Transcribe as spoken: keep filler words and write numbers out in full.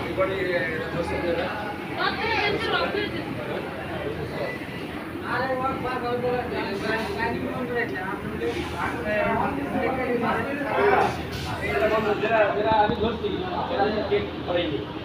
अरे वो बात और बोला प्लानिंग कौन करेगा आप लोग जरा जरा अभी दोस्ती जरा केक करेंगे